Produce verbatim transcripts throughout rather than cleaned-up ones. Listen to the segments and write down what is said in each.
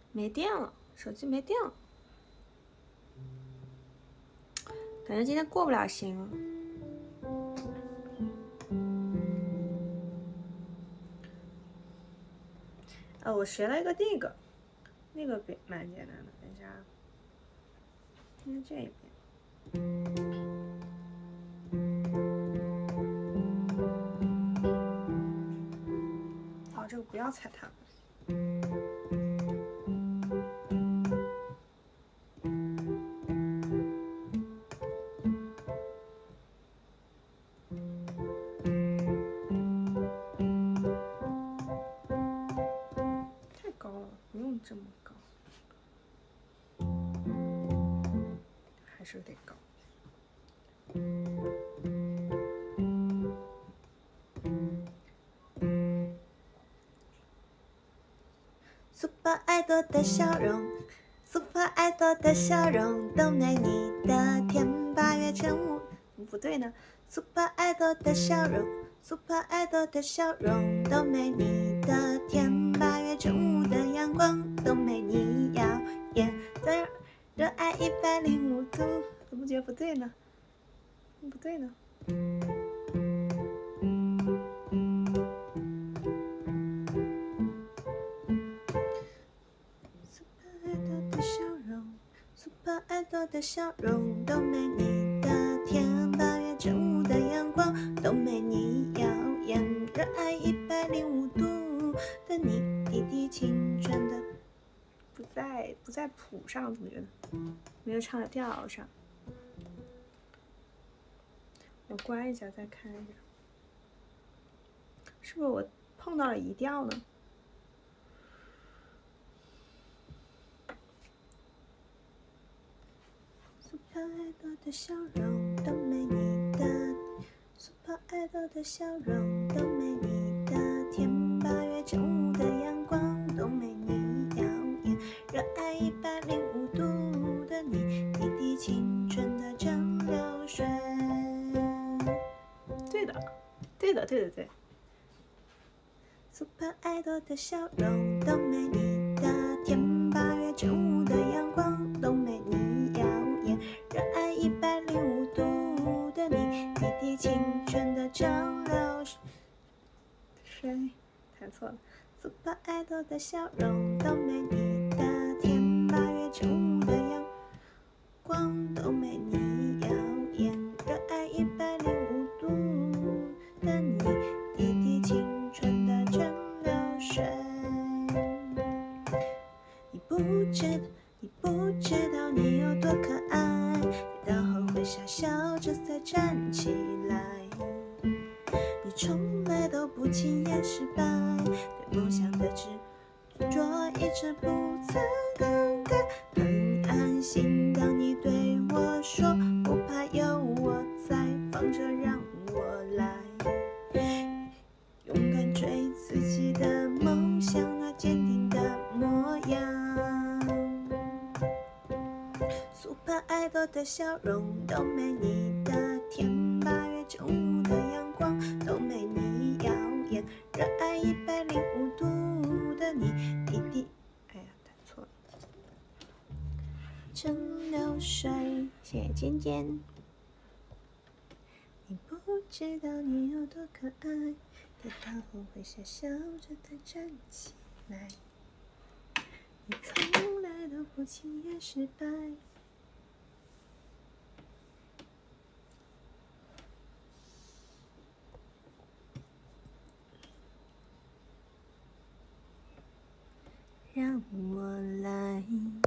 没电了，手机没电了，感觉今天过不了心了。呃，我学了一个那个，那个比蛮简单的，等一下，先这一边。哦，这个不要踩它。太高了，不用这么高，还是有点高。Super Idol 的笑容 ，Super Idol 的笑容都没你的甜。八月正午，不对呢。Super Idol 的笑容 ，Super Idol 的笑容都没你的甜。八月正午的阳光都没你耀眼。的热爱一百零五度，怎么觉得不对呢？不对呢。Super Idol 的笑容都没你的甜。八月正午的阳光都没你耀眼。热爱一百零五度的你，滴滴青春的不在不在谱上，怎么觉得没有唱在调上？我关一下再看一下，是不是我碰到了移调呢？Super Idol 的笑容都没你的 ，Super Idol 的笑容都没你的甜。八月正午的阳光都没你耀眼。热爱一百零五度的你，滴滴青春的蒸馏水。对的，对的，对的，对。Super Idol 的笑容都没你的甜。八月正午的阳光都没你耀眼。热爱一百零五度的你，滴滴青春的蒸馏水。弹错了。Super Idol 的笑容都没你的甜。八月正午的阳光都没你耀眼。热爱一百零五度的你，滴滴青春的蒸馏水。你不知道，你不知道你有多可爱，跌倒后会傻笑着再站起来。你从来都不轻言失败，对梦想的执着一直不曾更改。很安心当你对我说，不怕有我在，放着让我来。勇敢追自己的梦想，那坚定的模样。Super Idol 的笑容都没你的甜。八月正午的阳光都没你耀眼。热爱一百零五度的你，滴滴，哎呀，弹错了。蒸馏水，谢谢尖尖。你不知道你有多可爱，跌倒后会傻笑着再站起来。你从来都不轻言失败。让我来。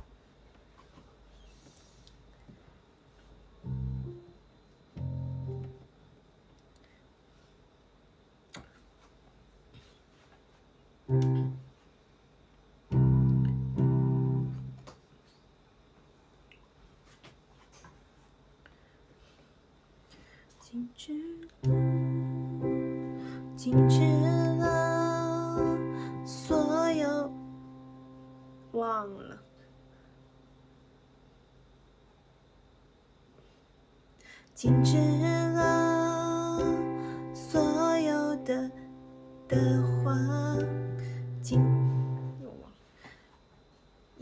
静止了，静止了，所有忘了。静止了，所有的的话，静又忘了。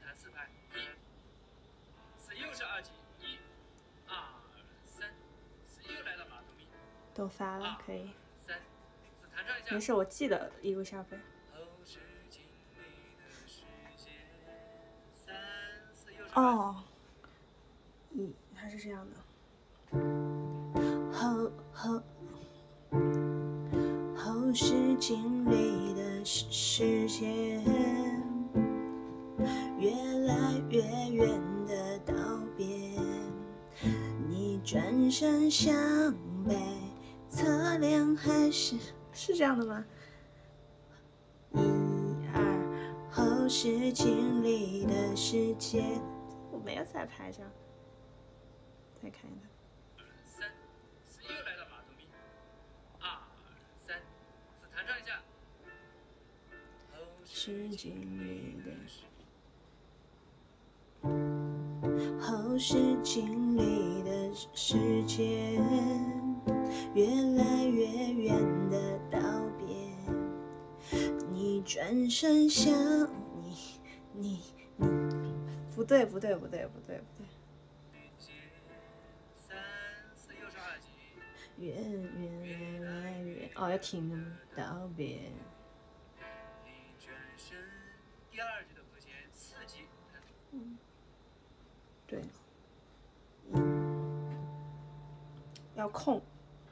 拍，一，四又是二级，一、二、三，四又来到马头咪， 都发了，可以。 三，四弹唱一下。 没事，我记得一路下飞。哦，一，它是这样的。后后后视镜里的世界，越来越远的道别，你转身向北，侧脸还是是这样的吗？一二，后视镜里的世界，我没有在拍上，再看一看。 三，四又来到马头咪，二三，四弹唱一下。 视镜里的后视镜里的世界，越来越远的道别，你转身向你你你，不对不对不对不对不对。 三四又是二级。 越越来越哦，要停的吗？道别。 你转身，第二句的和弦四级。 嗯，对。要空。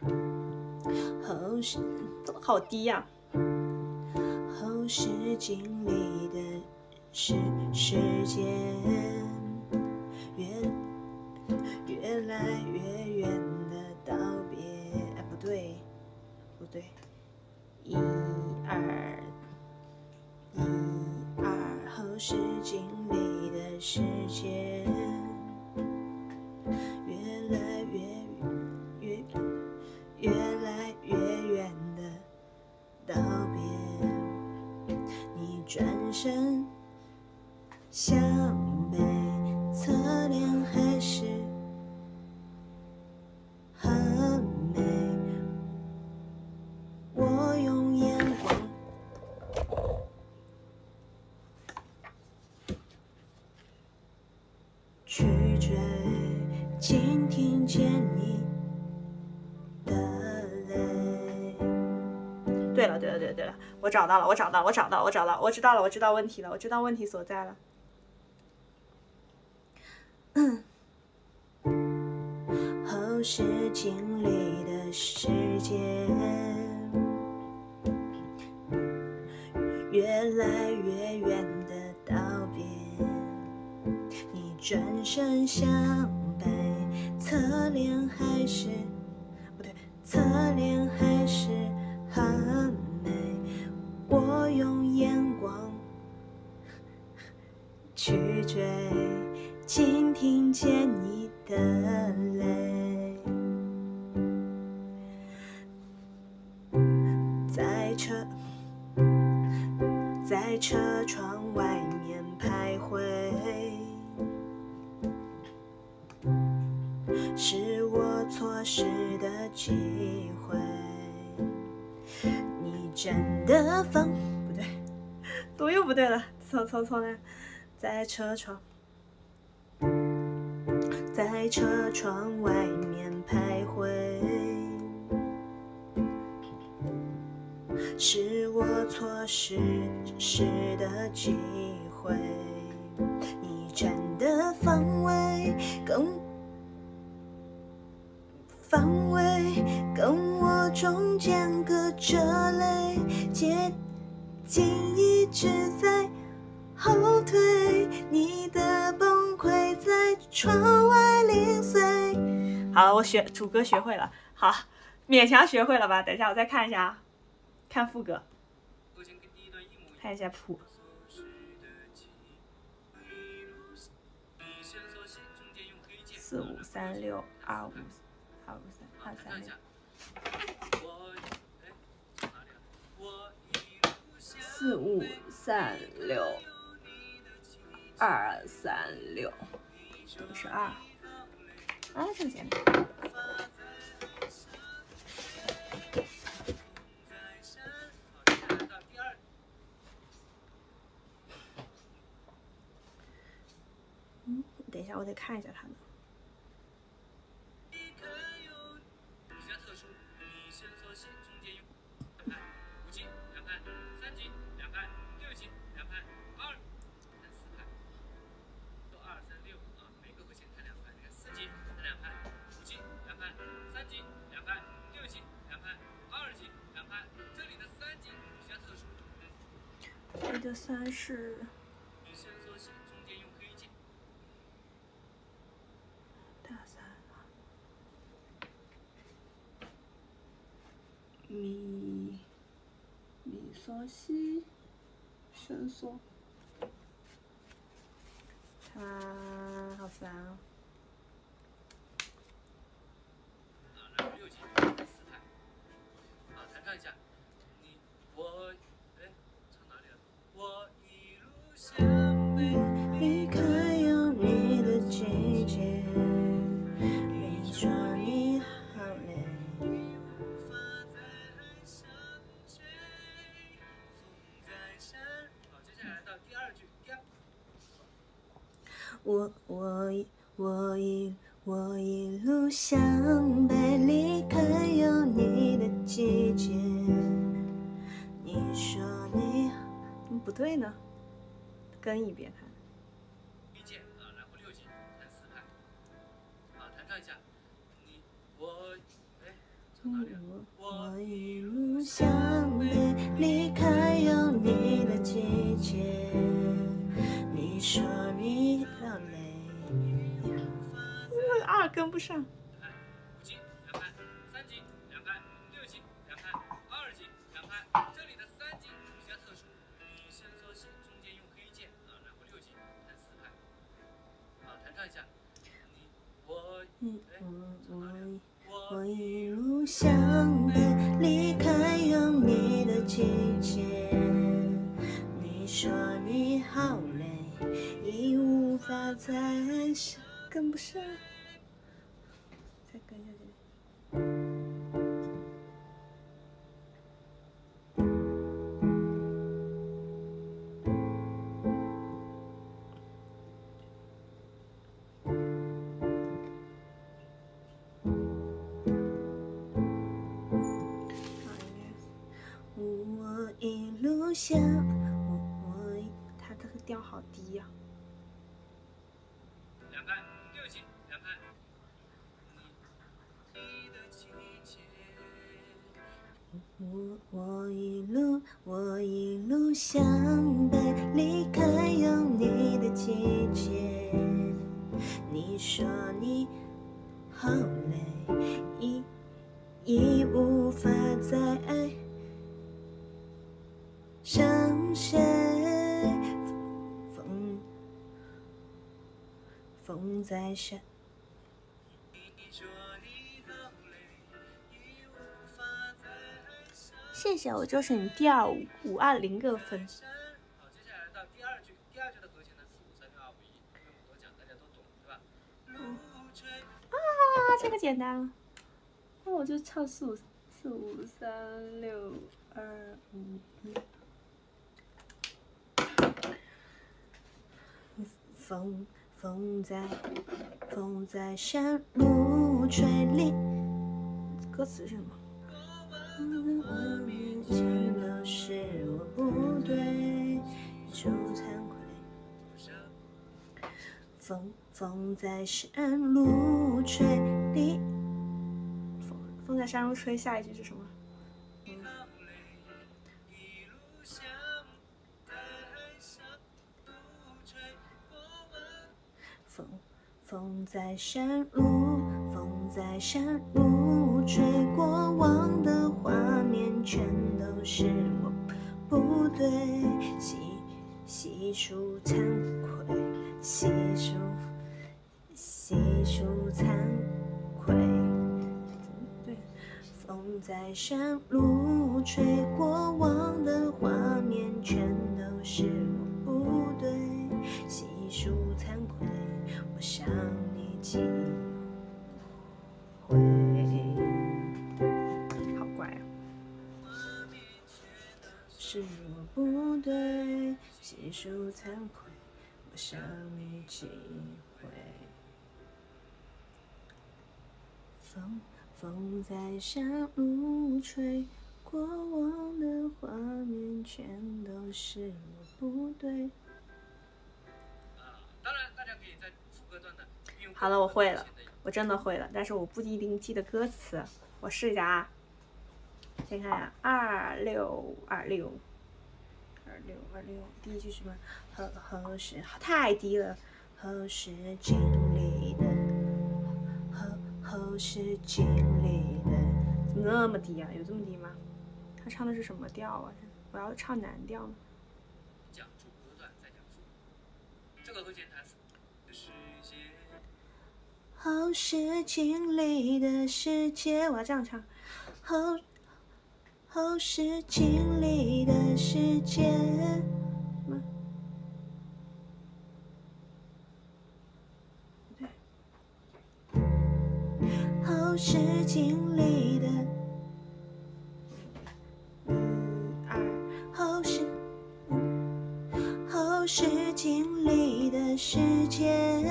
后视好低呀、啊。后视镜里的世世界，越越来越远的道别。哎，不对，不对，一二一二，后视镜里的世界，越来越越越来越远的道别，你转身向北，侧脸还是很美，我用眼光去追，倾听见你的泪。对了对了对了对了，我找到了我找到了我找到了我找到了我知道了我知道问题了，我知道问题所在了。后视镜里的世界，越来越远的道别，你转身向北，侧脸还是不对，侧脸还是很美，我用眼光去追，倾听见你的泪，在车在车窗外面徘徊，是我错失的机会，你真的放不对，怎么又不对了？错错错了，在车窗在车窗外面徘徊，是我错失失的机会，你站的方位跟方位跟我中间隔着泪，接近一直在后退，你的崩溃在窗外零碎。好了，我学主歌学会了，好，勉强学会了吧？等一下我再看一下啊，看副歌，看一下谱。四五三六二五二五三二三六。四五三六二三六，这个是二啊，这么简单。 下，我得看一下他的。 比较特殊，你伸缩性中间用两拍，五级两拍，三级两拍，六级两拍，二弹四拍，都二三六啊，每个和弦弹两拍。你看四级弹两拍，五级两拍，三级两拍，六级两拍，二级两拍。这里的三级比较特殊， 这里的三是你伸缩性中间用黑键。 大三。咪咪嗦西伸缩，啊，好烦啊！ 啊，然后六级四拍，啊，弹唱一下，你我，哎，唱哪里了？我一路向北， 离开有你的季节，你说你好累。 无法在爱上追，风在山。好，接下来到第二句，第二。 我我一我一我一路向北，离开有你的季节。你说你不对呢，跟一遍弹。 一键啊，然后六级弹四拍。啊，弹唱一下，你我哎，唱哪里了？ 我一路向北，离开有你的季节。你说你好累，二跟不上。 五级两拍，三级两拍，六级两拍，二级两拍。这里的三级比较特殊，你伸缩性中间用黑键啊，然后六级弹四拍。啊，弹唱一下，你我嗯哎， 我唱哪里了？ 我我一路向北，离开有你的季节。你说你好累，已无法再爱上，跟不上，再跟一下这里。我一路向，我我一，他这个调好低呀、 两拍，六级两拍。你的季节。 我我一路我一路向北，离开有你的季节。你说你好累，已已无法再爱上谁。风风在山。谢谢，我就是你第二五五二零个分。 好，接下来到第二句，第二句的和弦呢，四五三六二五一，不用我多讲，大家都懂，对吧？ 啊，这个简单了，那我就唱四五四五三六二五一。风风在风在山路吹离，歌词是什么？我面前都是我不对，一种惭愧。风风在山路吹离，风风在山路吹，下一句是什么？嗯、风风在山路，风在山路吹，过往的画面全都是我不对，细细数惭愧，细数细数惭愧。对，风在山路吹，过往的画面全都是我不对，细数惭愧。我想你几回，好怪啊！是我不对，细数惭愧。我生命机会。风风在山路吹，过往的画面全都是我不对。 啊，当然大家可以在副歌段呢运用。 好了，我会了，我真的会了，但是我不一定记得歌词，我试一下啊。先看呀，二六二六。二六二六，第一句什么？何何时太低了？何时经历的？何何时经历的？怎么那么低啊？有这么低吗？他唱的是什么调啊？我要唱男调呢。 讲主歌段再讲副，这个和弦弹的世界。 何时经历的世界？我要这样唱。何后是经历的世界吗？对，后是经历的，一二，后是，后是经历的世界，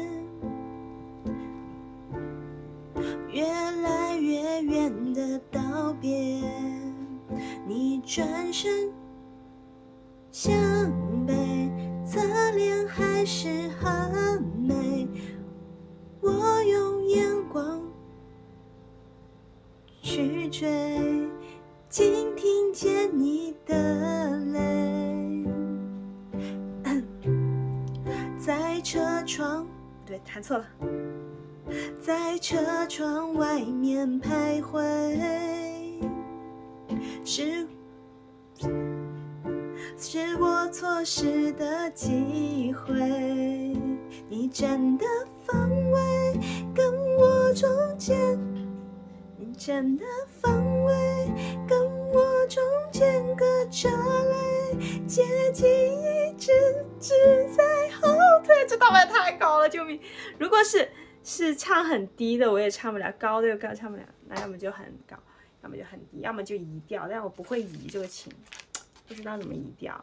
越来越远的道别。你转身向北，侧脸还是很美。我用眼光去追，竟听见你的泪，在车窗，对，弹错了，在车窗外面徘徊。是是我错失的机会，你站的方位跟我中间，你站的方位跟我中间隔着泪，阶级一直只在后退。这道也太高了，救命！如果是是唱很低的，我也唱不了；高的又高唱不了，那要么就很高。要么就很低，要么就移调，但我不会移这个琴，不知道怎么移调。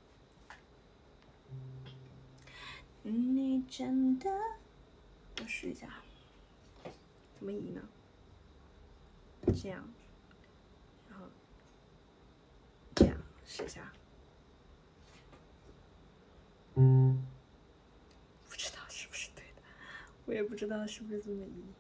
你真的，我试一下，怎么移呢？这样，然后这样试一下。不知道是不是对的，我也不知道是不是这么移。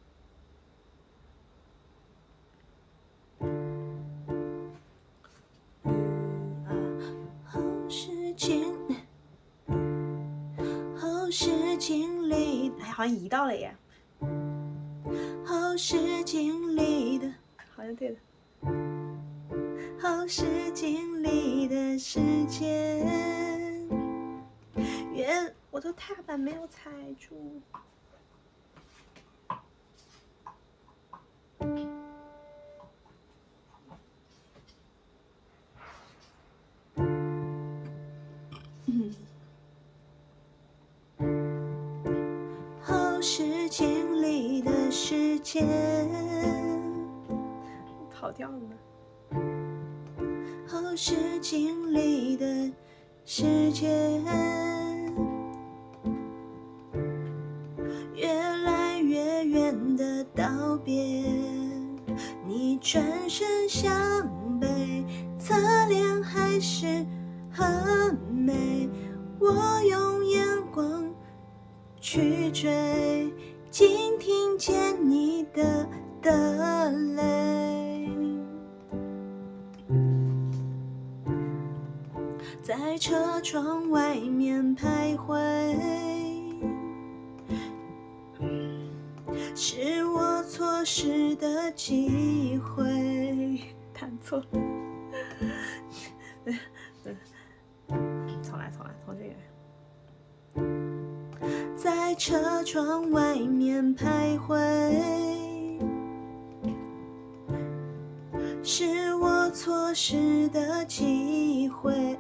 后视镜里，哎，好像移到了耶。后视镜里的，好像对的。后视镜里的世界，原我的踏板没有踩住。后视镜里的世界，跑调了呢。后视镜里的世界，越来越远的道别。你转身向北，侧脸还是很美。我用眼光去追，竟听见你的的泪，在车窗外面徘徊。是我错失的机会，弹错。重来，重来，从这里来。在车窗外面徘徊，是我错失的机会。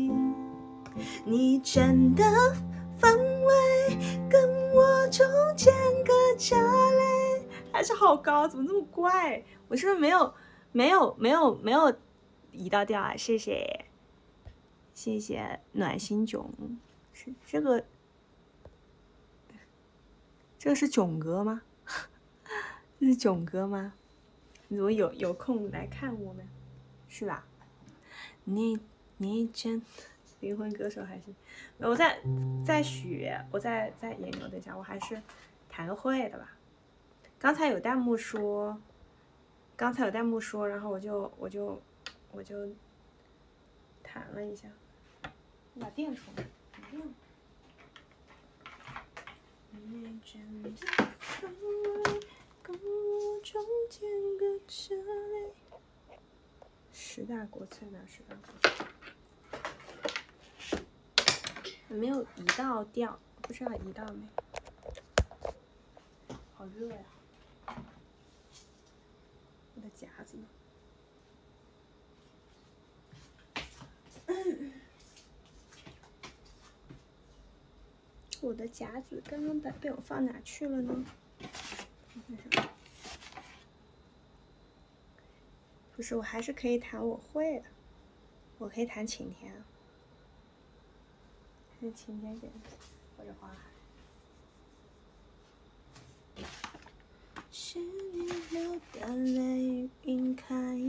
你站的方位跟我中间隔着泪，还是好高，怎么这么怪？我是不是没有没有没有没有移到调啊？谢谢谢谢暖心囧， 是这个，这个是囧哥吗？这是囧哥吗？你怎么有有空来看我们？是吧？你你真灵魂歌手还是？我在在学，我在在研究。等一下，我还是弹会的吧。刚才有弹幕说，刚才有弹幕说，然后我就我就我就弹了一下。我把电充了。你真的从未跟我中间隔着泪。十大国粹哪十大国粹？没有移到调，不知道移到没。好热呀！我的夹子呢？我的夹子刚刚被被我放哪去了呢？不是，我还是可以弹我会的，我可以弹晴天，还是晴天点或者花海。是你流的泪晕开。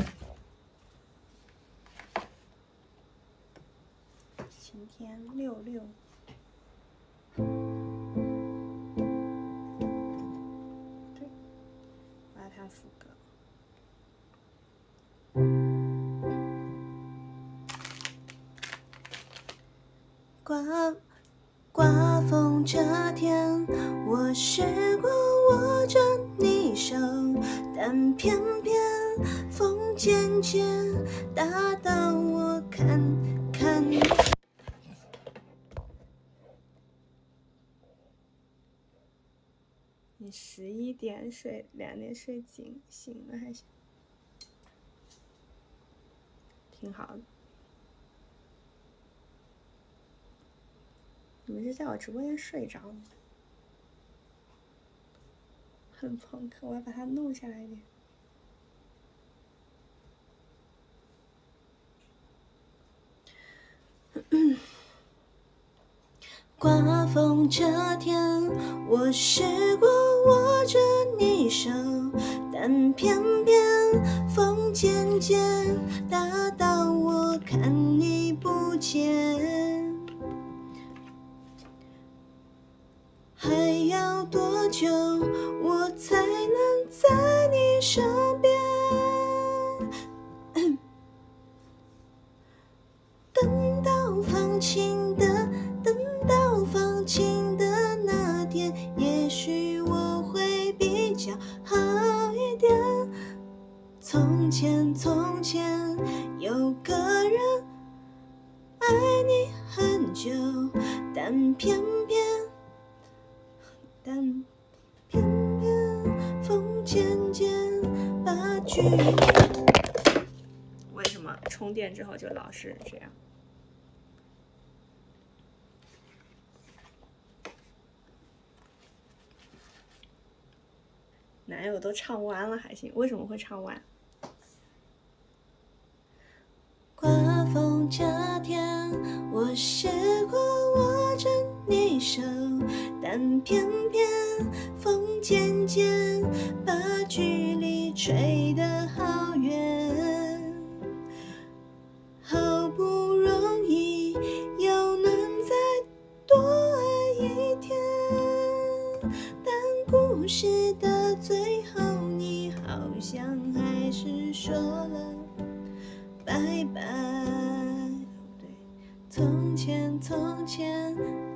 晴天六六。对，我要弹副歌。刮刮风这天，我试过握着你手，但偏偏风渐渐大到我看看。你十一点睡，两点睡醒醒了还是挺好的。你们是在我直播间睡着吗？很朋克，我要把它弄下来一点。刮风这天，我试过握着你手，但偏偏风渐渐大到我看你不见。还要多久我才能在你身边？等到放晴的，等到放晴的那天，也许我会比较好一点。从前从前有个人爱你很久，但偏偏但偏偏风渐渐把距离。为什么充电之后就老是这样？男友都唱完了还行，为什么会唱完？刮风这天，我试过握着你手，但偏偏风渐渐把距离吹得好远。好不容易又能再多爱一天，但故事的最后，你好像还是说了拜拜。对，从前从前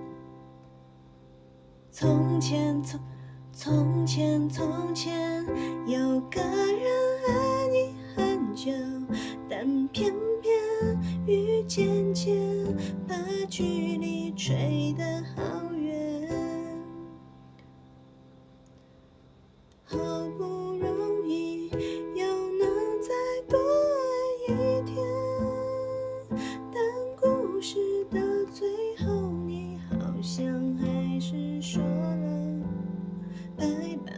从前从从前从前有个人爱你很久，但偏偏雨渐渐把距离吹得好远。好不容易又能再多爱一天，但故事的最后，你好像还是说了拜拜。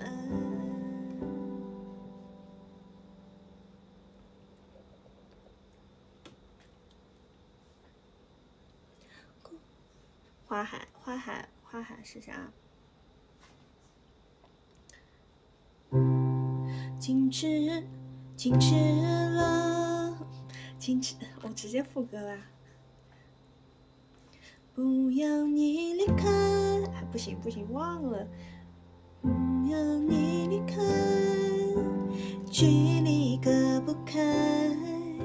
花海，花海，花海是啥？静止，静止了，静止，我直接副歌啦。不要你离开，啊，不行不行，忘了。不要你离开，距离隔不开，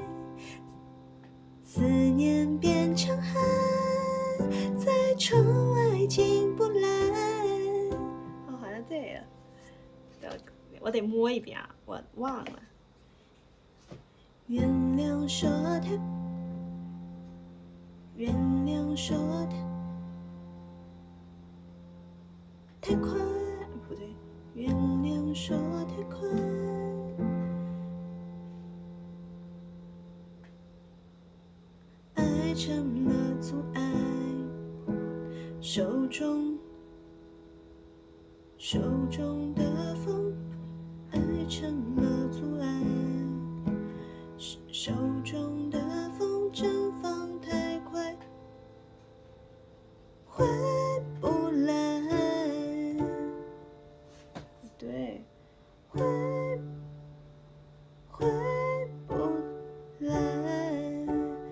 思念变成海，在窗外进不来。哦，好像对了，我得摸一遍啊，我忘了。原谅说太，原谅说太太快，不对，原谅说太快。爱成了阻碍，手中手中的风，爱成了阻碍，手中的风绽放太快，回不来。对，回回不来。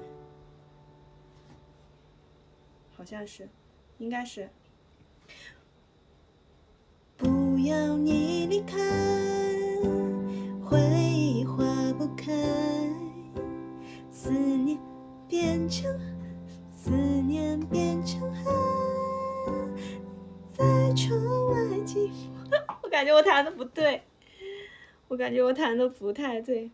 好像是，应该是。不要你离开，回忆化不开，思念变成思念变成海，在窗外进。我感觉我弹的不对，我感觉我弹的不太对。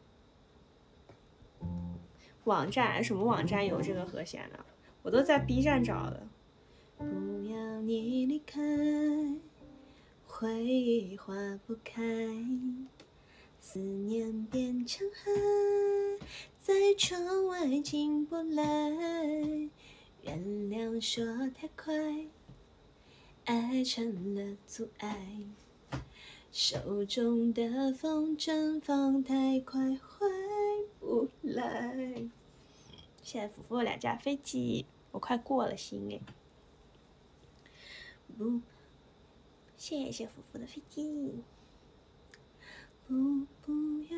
网站什么网站有这个和弦呢？我都在 B 站找的。不要你离开，回忆化不开，思念变成海，在窗外进不来。原谅说太快，爱成了阻碍，手中的风绽放太快，回不来。现在福福有两架飞机，我快过了心哎。不，谢谢福福的飞机。不不要。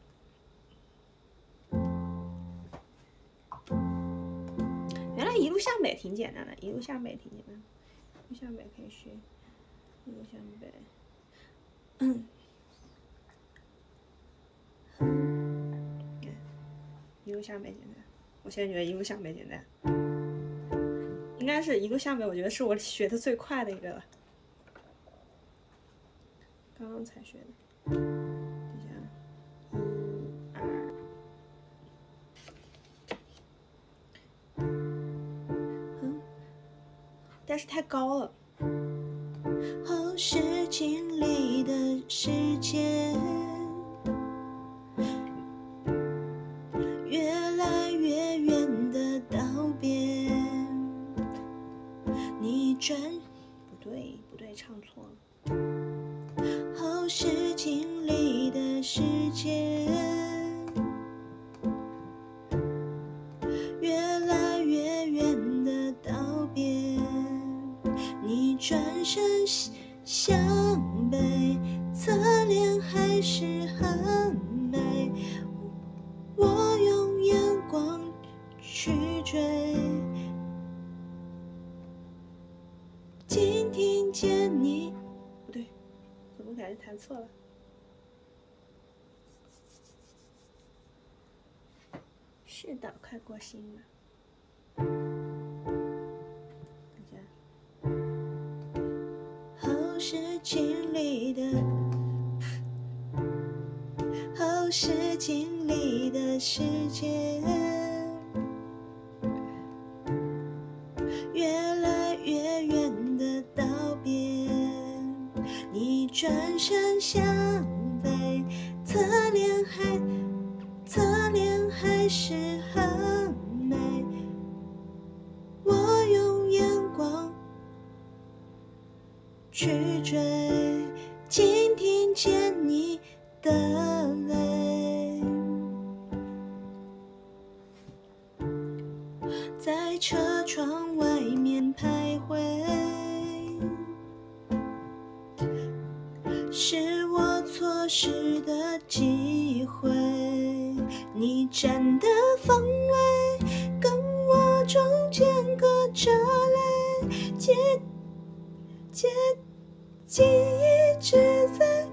原来一路向北挺简单的，一路向北挺简单的，一路向北可以学，一路向北。嗯。一路向北简单，我现在觉得一路向北简单。应该是一路向北，我觉得是我学的最快的一个了。刚刚才学的。等一下，一二，嗯，但是太高了。后视镜里的世界，越来越远的道别。你转，不对，不对，唱错了。后视镜里的世界，越来越远的道别。你转身向北，侧脸还是很美。我用眼光去追。今听见你，不对，怎么感觉弹错了？是的，快过心了。等一下，后视镜里的，后视镜里的世界，越来越远的道别。你转身向北，侧脸还侧脸还是很美。我用眼光去追，今听见你的泪，在在车窗外面徘徊，是我错失的机会。你站的方位跟我中间隔着泪，结结记忆只在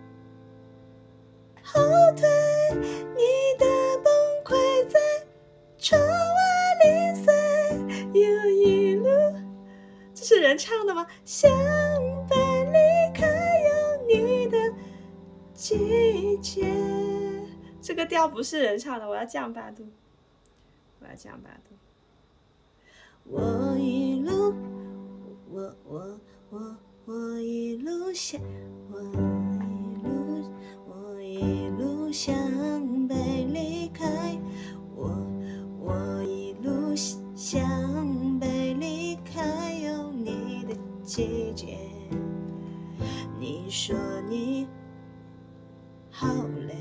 后退，你的崩溃在窗外零碎，又一路。这是人唱的吗？像被离开有你的季节。这个调不是人唱的，我要降八度，我要降八度。我一路，我我我我一路向，我一路我一路向北离开，我我一路向北离开有你的季节。你说你好累，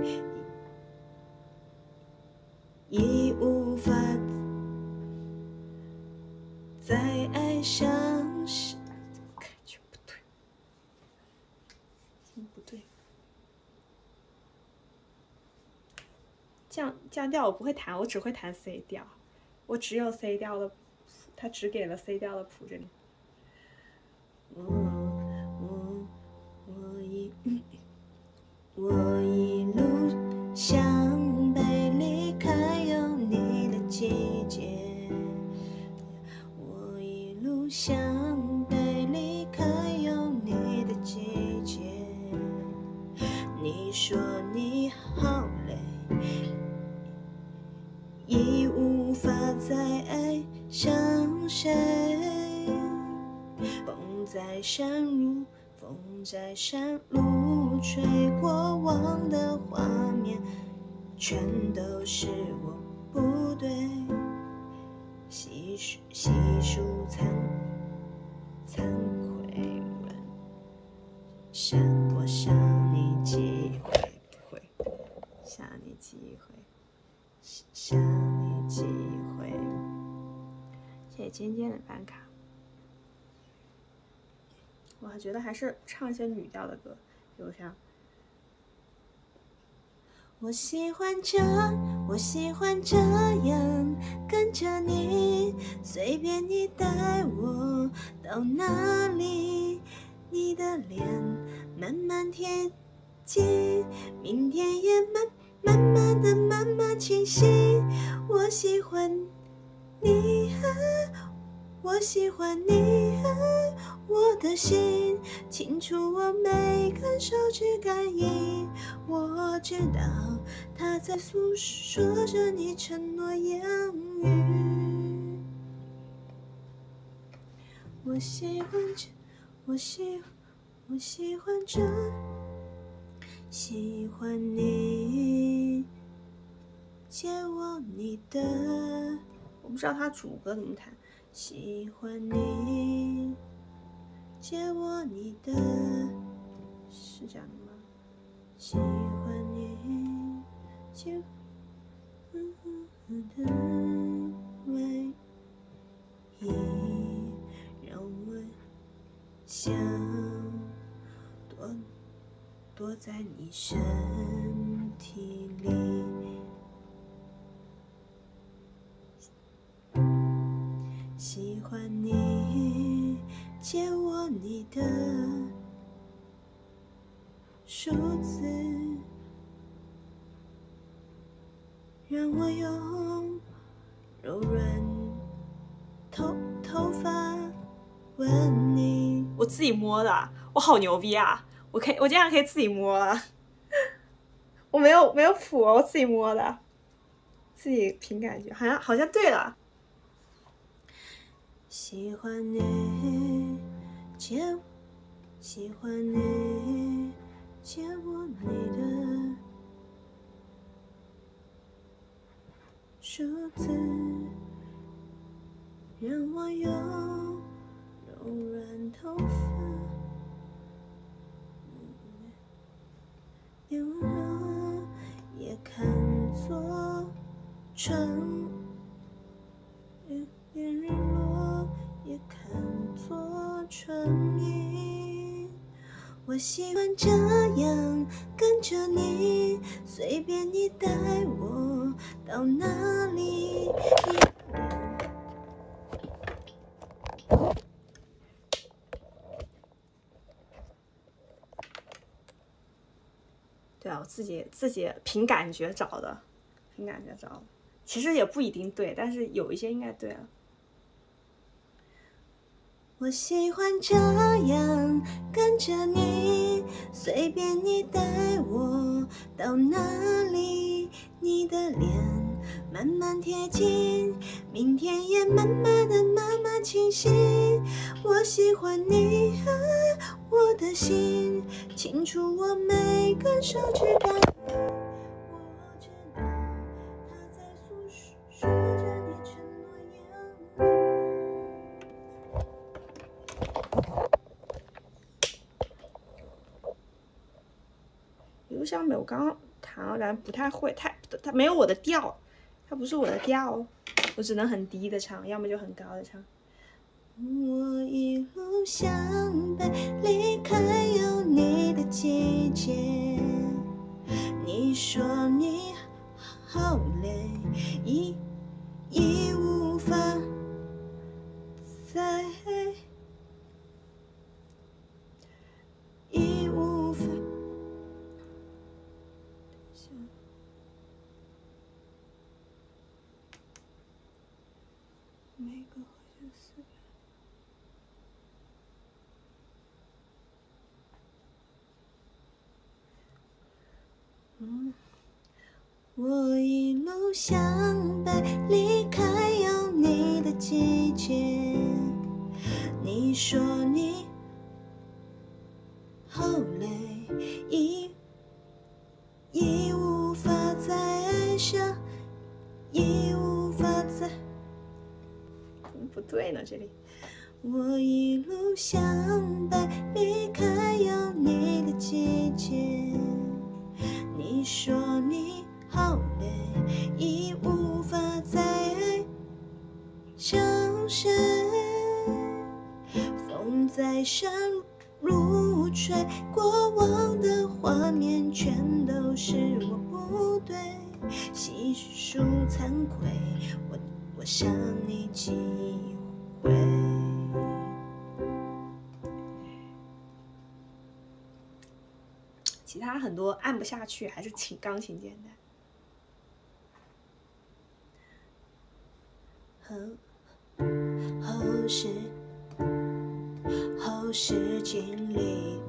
已无法再爱上谁。感觉不对，听不对。降降调我不会弹，我只会弹 C 调，我只有 C 调的谱，他只给了 C 调的谱这里。我我我一我一路向北离开有你的季节，我一路向北离开有你的季节。你说你好累，已无法再爱上谁。风在山路，风在山路，吹过往的画面，全都是我不对。细数细数惭惭愧问，想我想你几回不会，想你几回，想你几回。谢谢尖尖的办卡。我觉得还是唱一些女调的歌，比如像我喜欢这，我喜欢这样跟着你，随便你带我到哪里，你的脸慢慢贴近，明天也慢慢慢的慢慢清晰。我喜欢你啊，我喜欢你啊，我的心清楚，我每根手指感应，我知道它在诉说着你承诺言语。我喜欢这，我喜我喜欢这，喜欢你借我你的，我不知道它主歌怎么弹。喜欢你借我你的，是这样的吗？喜欢你借我的唯一，让我想躲躲在你身体里。喜欢你借我你的数字，让我用柔软头头发吻你。我自己摸的，我好牛逼啊！我可以，我竟然可以自己摸了。我没有没有谱，我自己摸的，自己凭感觉，好像好像对了。喜欢你借，喜欢你借我你的数字，让我用柔软头发温柔，也看作成。 唇印。我喜欢这样跟着你，随便你带我到哪里。对啊，我自己自己凭感觉找的，凭感觉找的，其实也不一定对，但是有一些应该对了。我喜欢这样跟着你，随便你带我到哪里。你的脸慢慢贴近，明天也慢慢的慢慢清晰。我喜欢你啊，我的心清楚我每根手指感应。我知道它在诉说着你承诺样子。邮箱没有，我刚刚弹了，感觉不太会，太它没有我的调，它不是我的调，我只能很低的唱，要么就很高的唱。我一路向北，离开有你的季节。你说你好累，已已无法再，已无法。每个好像四百。嗯，我一路向北，离开有你的季节。你说你好累，已已无法再爱上，已无法再……不对呢，这里。我一路向北，离开有你的季节。你说你好累，已无法再爱上谁。风在山路吹，过往的画面全都是我不对，细数惭愧，我我伤你几回。其他很多按不下去，还是琴钢琴简单。后后视后视镜里，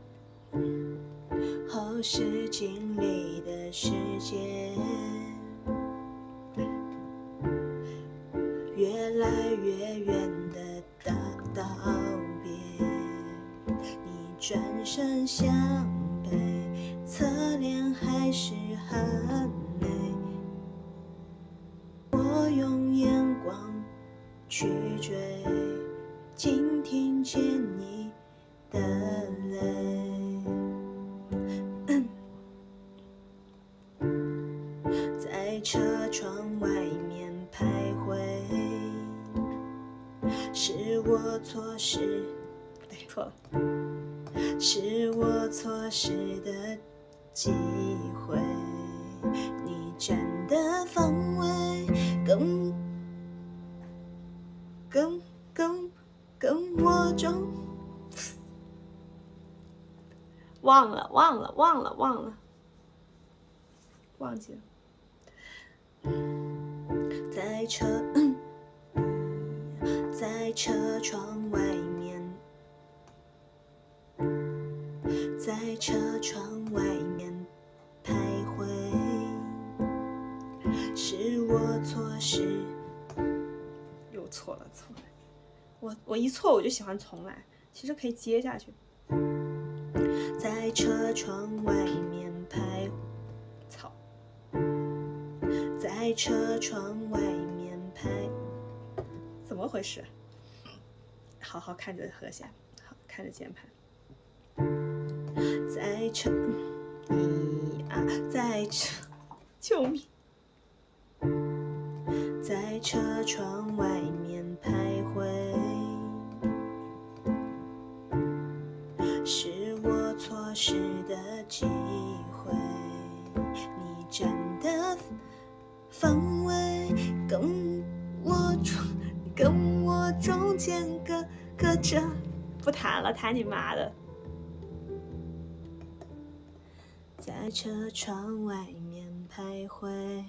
后视镜里的世界，越来越远的道道别，你转身向北，侧脸还是很美。我用眼光去追，竟听见你的泪。在车窗外面徘徊，是我错失，不对，错了，是我错失的机会。你站的方位更更更更我中，忘了忘了忘了忘了忘记了。在车在车窗外面，在车窗外面徘徊，是我错失，又错了错了，我我一错我就喜欢重来，其实可以接下去。在车窗外面徘徊，操，在车窗外面徘，怎么回事？好好看着和弦，好看着键盘。在车，一啊，在车，救命！在车窗外面徘徊， 失的机会。你站的方位跟我中跟我中间隔隔着，不弹了，弹你妈的！在车窗外面徘徊，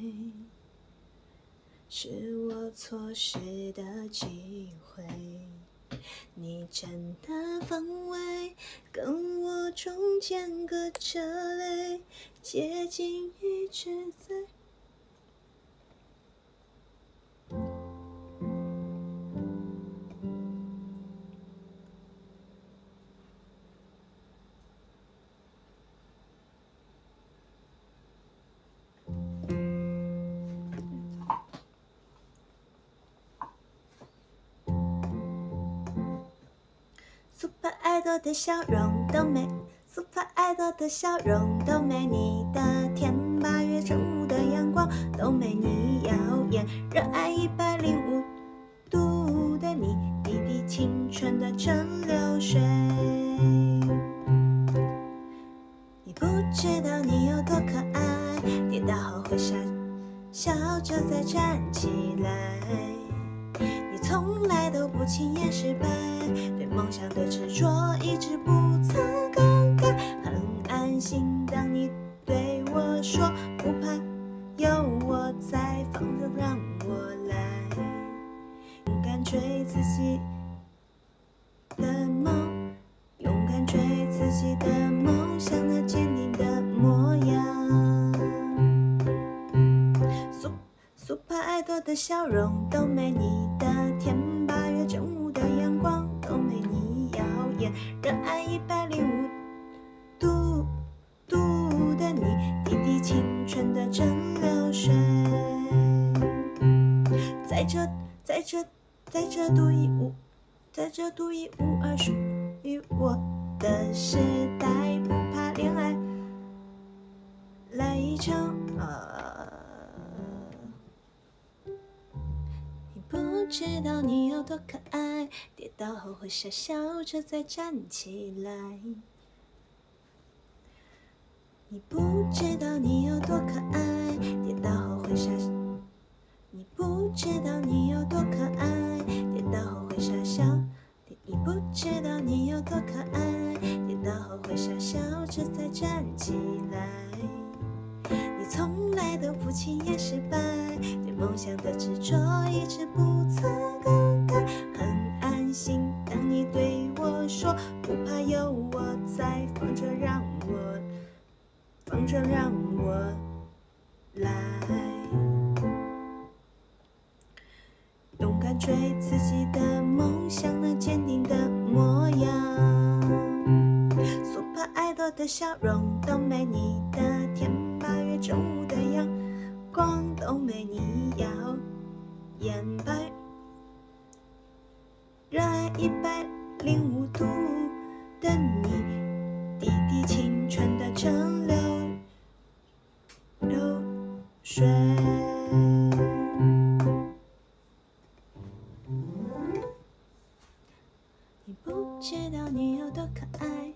是我错失的机会。你站的方位跟我中间隔着泪，接近一直在。Super Idol 的笑容都没 ，Super Idol 的笑容都没你的甜，八月正午的阳光都没你耀眼，热爱一百零五度的你，滴滴青春的蒸馏水。你不知道你有多可爱，跌倒后会笑笑着再站起来。你从来都不轻言失败，对梦想的执着一直不曾更改。很安心当你对我说不怕，有我在，放着让我来，勇敢追自己的梦，勇敢追自己的梦想，那坚定的模样。Super Idol 的笑容都没你的甜，八月正午的阳光都没你耀眼，热爱一百零五度度的你，滴滴青春的蒸馏水。在这在这在这独一无在这独一无二属于我的时代，不怕恋爱来一场呃不知道你有多可爱，跌倒后会傻笑着再站起来。你不知道你有多可爱，跌倒后会傻。你不知道你有多可爱，跌倒后会傻笑。你不知道你有多可爱，跌倒后会傻笑着再站起来。你从来都不轻言失败，对梦想的执着一直不曾更改。很安心当你对我说不怕有我在，放着让我放着让我来，勇敢追自己的梦想，那坚定的模样。Super Idol 的笑容都没你的甜，八月正午的阳光都没你耀眼，八月热爱一百零五度的你，滴滴青春的蒸馏流水。你不知道你有多可爱。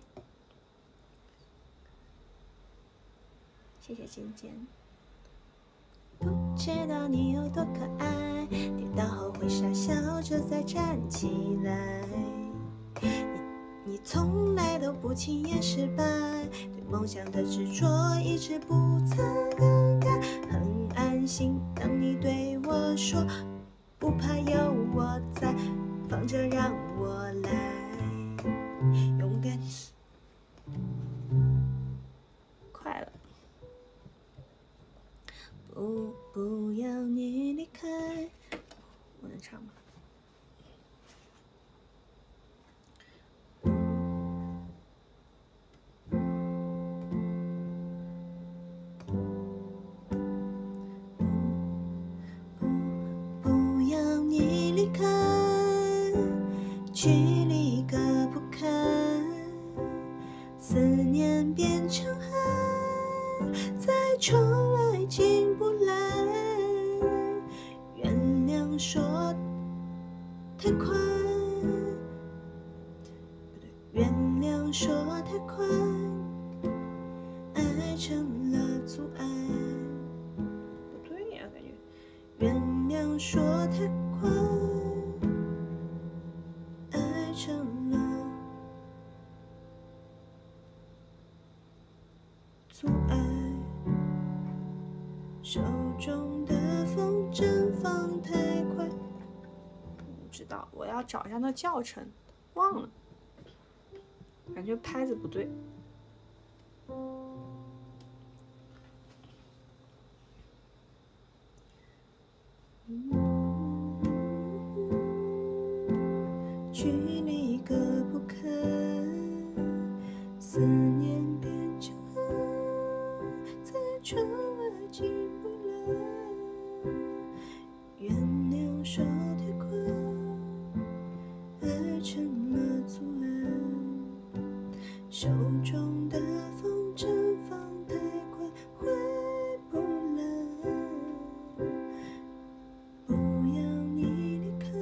谢谢尖尖。不知道你有多可爱，跌倒后会傻笑着再站起来。你你从来都不轻言失败，对梦想的执着一直不曾更改。很安心当你对我说不怕有我在，放着让我来，勇敢。快了。不不要你离开，我能唱吗？不不要你离开，距离隔不开，思念变成海，在窗外进不来。原谅说太快，不对，原谅说太快， 成了阻碍。不对呀、啊，感觉原谅说太快，爱成了阻碍。手中的风筝放太快。不知道，我要找一下那教程，忘了，感觉拍子不对。距离隔不开，思念变成恨，在窗外进不来。原谅说太快，爱成了阻碍。手中的风筝放太快，回不来。不要你离开，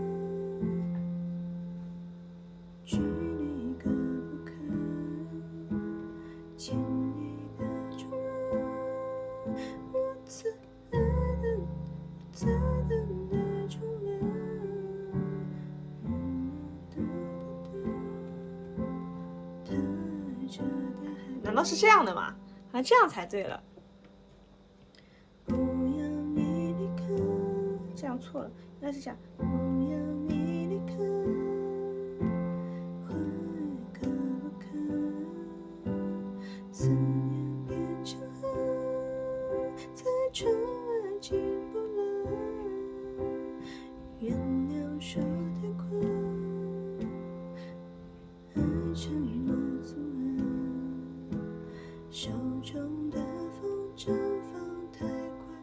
距离隔不开，牵你的窗，我在等，在等待重来。难道是这样的吗？好像这样才对了。不要你离开，这样错了，应该是这样。不要你离开，会隔不开，思念变成恨，在窗外进不来。原谅说太快，爱成了阻碍。手中的风筝放太快，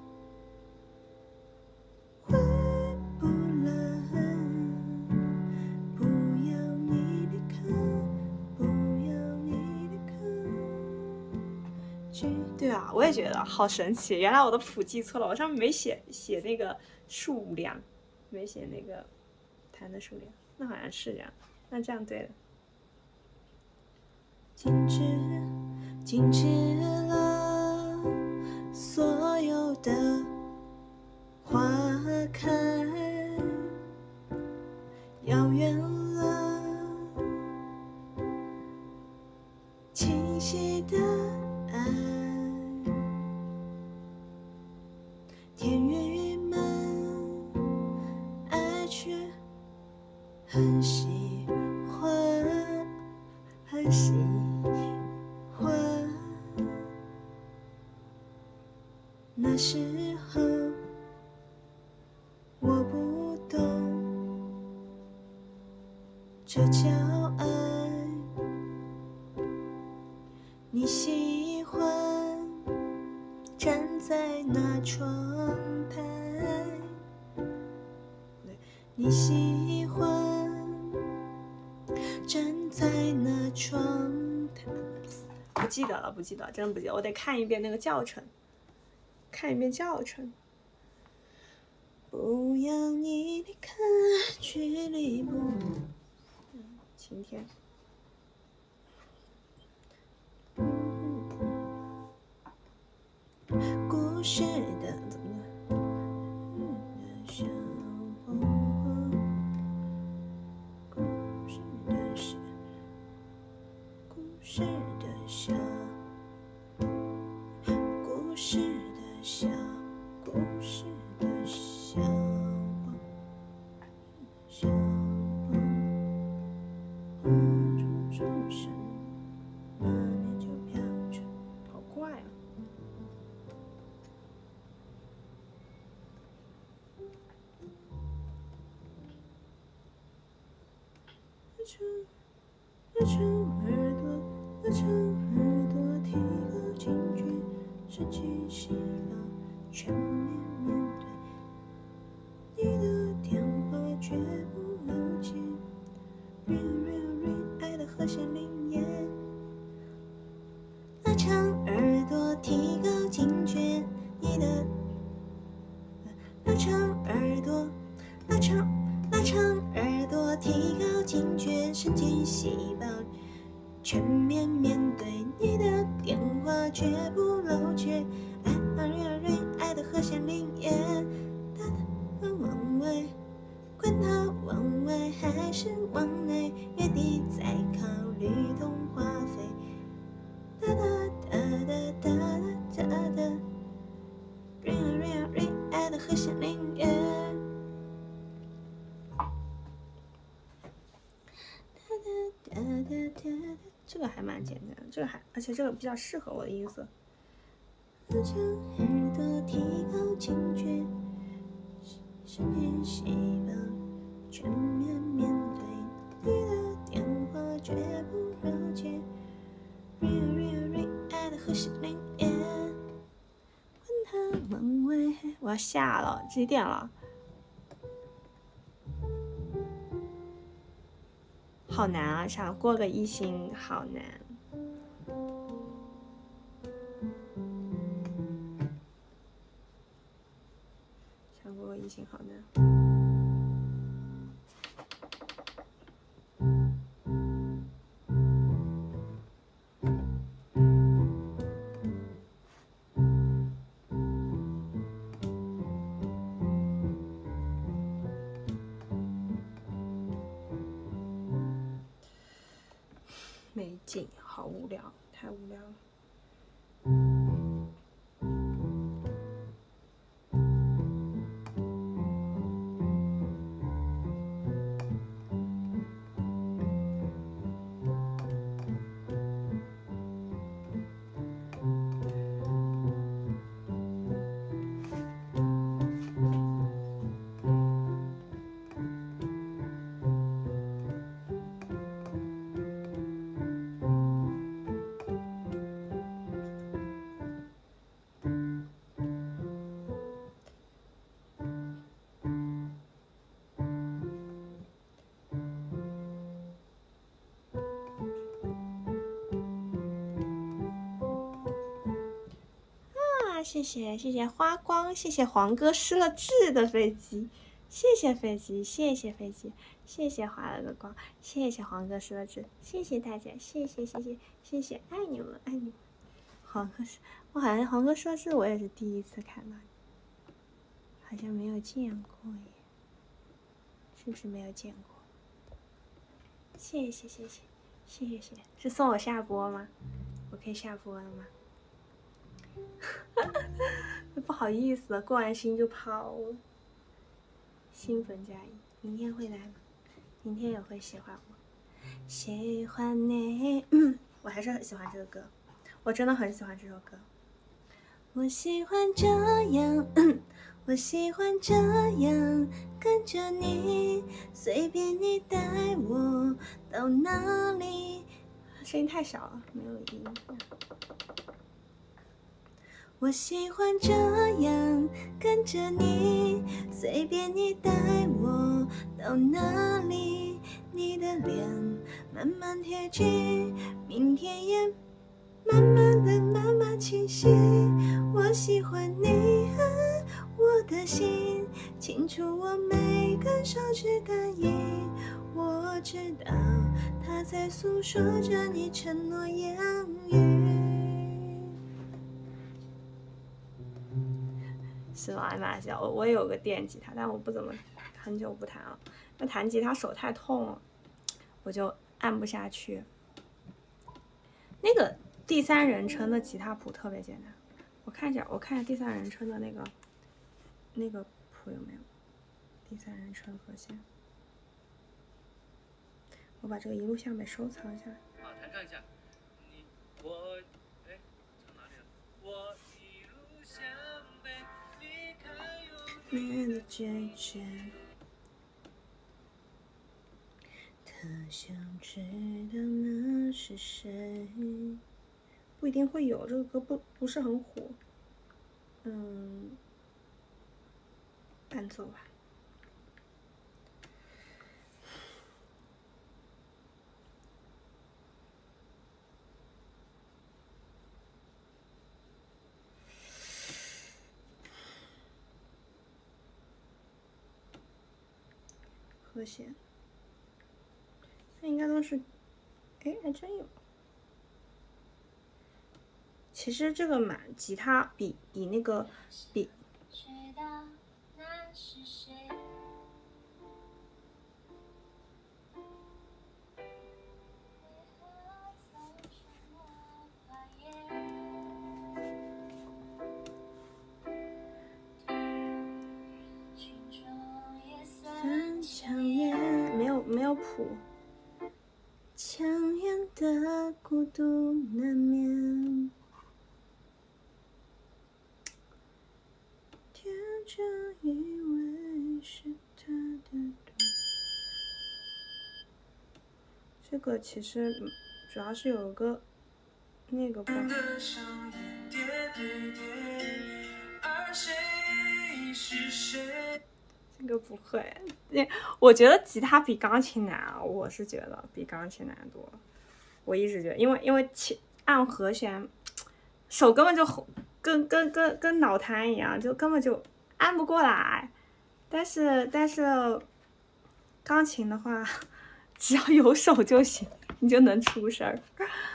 回不来。不要你离开，不要你离开。对啊，我也觉得好神奇，原来我的谱记错了，我上面没写写那个数量，没写那个弹的数量，那好像是这样，那这样对了。静止。静止了所有的花开，遥远了清晰的爱，天郁闷，爱却很喜欢，很喜欢。那时候我不懂，这叫爱。你喜欢站在那窗台，你喜欢站在那窗台。不记得了，不记得，真的不记得，我得看一遍那个教程。看一遍教程。不要你离开，距离不。嗯，晴天。故事的怎么了？小黄花，故事的小，故事的小，故事。小故事的小小花中出生，那年就飘着，好怪啊！拉长拉长耳朵，拉长耳朵，提高警觉，神经细胞。全面面对你的电话，绝不漏接。Ring ring ring， 爱的和弦铃耶。拉长耳朵，提高警觉。你的拉长耳朵，拉长拉长耳朵，提高警觉，神经细胞全面面对你的电话，绝是往内，月底再考虑通话费。哒哒哒哒哒哒哒哒 ，ring ring ring， 爱的和弦铃乐。哒哒哒哒哒，这个还蛮简单的，这个还而且这个比较适合我的音色。将耳朵提高警觉，神经细胞全面面对你的电话，绝不了解。Ring ring ring， 爱的和弦铃乐，管它往外。我要下了，几点了？好难啊！想过个一星，好难。想过个一星，好难。没劲，好无聊，太无聊了。谢谢谢谢花光，谢谢黄哥失了智的飞机，谢谢飞机，谢谢飞机，谢谢花了个光，谢谢黄哥失了智，谢谢大家，谢谢谢谢谢谢，爱你们爱你们。黄哥是，我好像黄哥失了智，我也是第一次看到，好像没有见过耶，是不是没有见过？谢谢谢谢谢谢谢谢，是送我下播吗？我可以下播了吗？不好意思了，过完星就跑了。新粉加一，明天会来吗？明天也会喜欢我，喜欢你。嗯，我还是很喜欢这个歌，我真的很喜欢这首歌。我喜欢这样，嗯、我喜欢这样跟着你，随便你带我到哪里。声音太小了，没有音。我喜欢这样跟着你，随便你带我到哪里，你的脸慢慢贴近，明天也慢慢的慢慢清晰。我喜欢你和我的心，清楚我每根手指感应，我知道它在诉说着你承诺言语。是吗？艾玛笑，我也有个电吉他，但我不怎么，很久不弹了。那弹吉他手太痛了，我就按不下去。那个第三人称的吉他谱特别简单，我看一下，我看一下第三人称的那个那个谱有没有？第三人称和弦，我把这个一路向北收藏一下。 啊，弹唱一下。你我哎，唱哪里了？我一路向北。 你的决绝，他想知道那是谁。不一定会有，这个歌不不是很火。嗯，伴奏吧。和弦，那应该都是，哎，还真有。其实这个满吉他比比那个比， 谱。强颜的孤独难眠，天真以为是他的对。这个其实主要是有个那个吧。这个不会，我觉得吉他比钢琴难，我是觉得比钢琴难多。我一直觉得，因为因为按和弦，手根本就跟跟跟跟脑瘫一样，就根本就按不过来。但是但是钢琴的话，只要有手就行，你就能出声儿。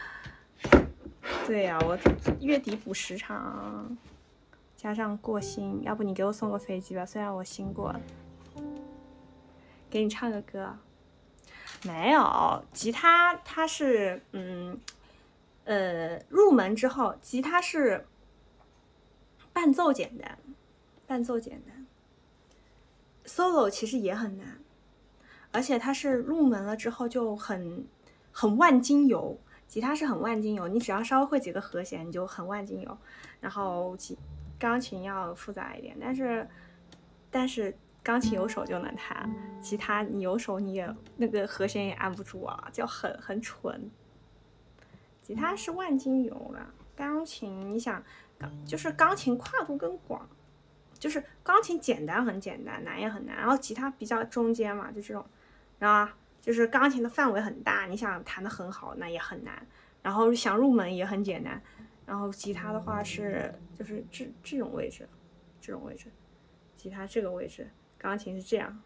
对呀、啊，我月底补十场，加上过星，要不你给我送个飞机吧？虽然我星过了。给你唱个歌。没有，吉他它是嗯呃入门之后，吉他是伴奏简单，伴奏简单 ，solo 其实也很难，而且它是入门了之后就很很万金油。吉他是很万金油，你只要稍微会几个和弦，你就很万金油。然后吉钢琴要复杂一点，但是但是钢琴有手就能弹，吉他你有手你也那个和弦也按不住啊，就很很蠢。吉他是万金油了，钢琴你想，就是钢琴跨度更广，就是钢琴简单很简单，难也很难，然后吉他比较中间嘛，就这种，然后就是钢琴的范围很大，你想弹得很好那也很难，然后想入门也很简单，然后吉他的话是就是这这种位置，这种位置，吉他这个位置，钢琴是这样。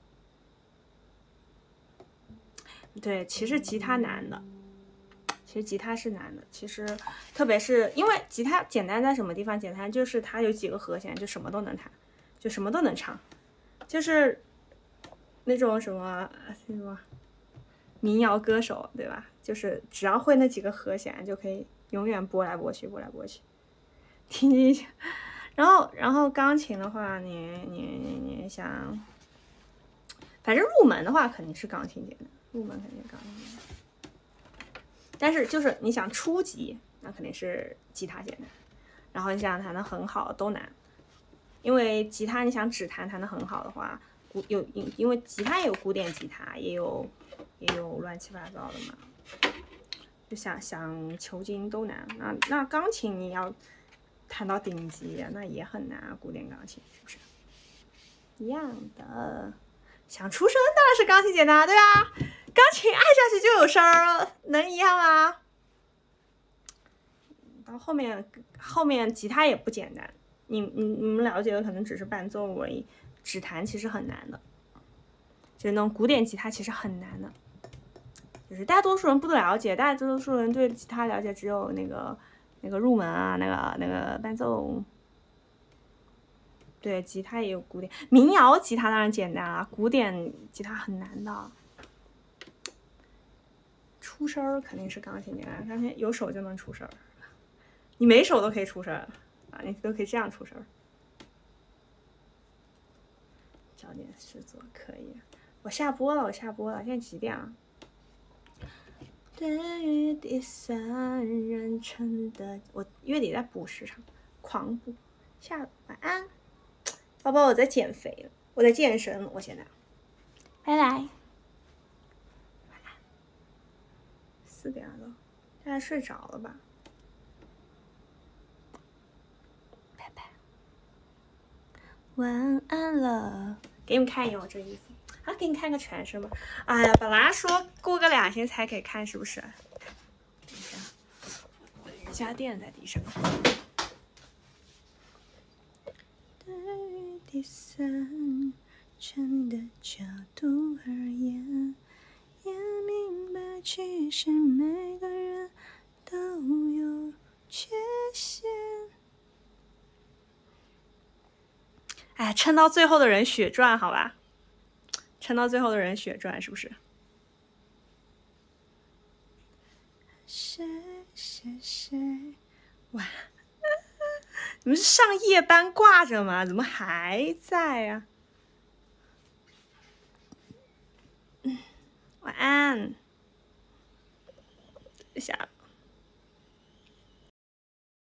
对，其实吉他难的，其实吉他是难的，其实特别是因为吉他简单在什么地方？简单就是它有几个和弦，就什么都能弹，就什么都能唱，就是那种什么什么民谣歌手，对吧？就是只要会那几个和弦，就可以永远拨来拨去，拨来拨去。听进去。然后，然后钢琴的话，你你你想，反正入门的话肯定是钢琴简单，入门肯定是钢琴简单。但是就是你想初级，那肯定是吉他简单。然后你想弹得很好都难，因为吉他你想只弹弹得很好的话，有因为吉他也有古典吉他，也有也有乱七八糟的嘛，就想想求精都难。那那钢琴你要弹到顶级，那也很难啊，古典钢琴是不是一样的？想出声当然是钢琴简单，对啊，钢琴按下去就有声儿，能一样啊？到后面后面吉他也不简单，你你你们了解的可能只是伴奏而已，指弹其实很难的，就是那种古典吉他其实很难的，就是大多数人不了解，大多数人对吉他了解只有那个那个入门啊，那个那个伴奏。对，吉他也有古典，民谣吉他当然简单啊，古典吉他很难的。出声肯定是钢琴简单，钢琴有手就能出声，你没手都可以出声啊，你都可以这样出声。找点事做可以。我下播了，我下播了，现在几点啊？对于第三人称的，我月底再补十场，狂补。下晚安。宝宝，我在减肥，我在健身，我现在，拜拜，晚安。四点了，现在睡着了吧？拜拜，晚安了。给你们看一眼我这衣服，啊，给你看个全身吧。哎呀，本来说过个两天才可以看，是不是？等一下，我的瑜伽垫在地上。第三人的角度而言，也明白其实每个人都有缺陷。哎，撑到最后的人血赚，好吧？撑到最后的人血赚，是不是？谁谁谁？哇！你们是上夜班挂着吗？怎么还在啊？嗯， 晚安。等一下。